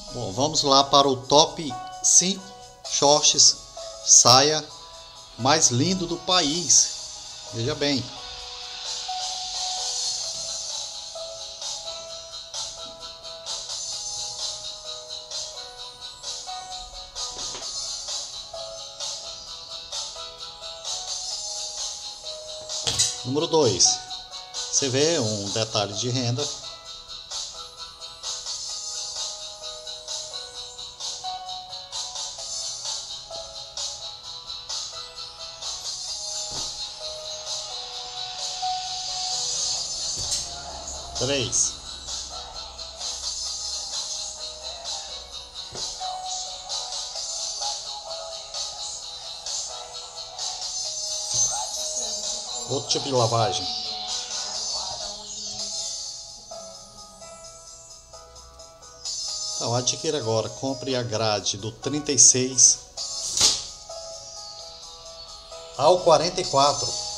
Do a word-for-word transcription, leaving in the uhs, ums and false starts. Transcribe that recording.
Bom, vamos lá para o top cinco shorts saia mais lindo do país. Veja bem. Número dois. Você vê um detalhe de renda. Três. Outro tipo de lavagem. Então adquira agora, compre a grade do trinta e seis ao quarenta e quatro.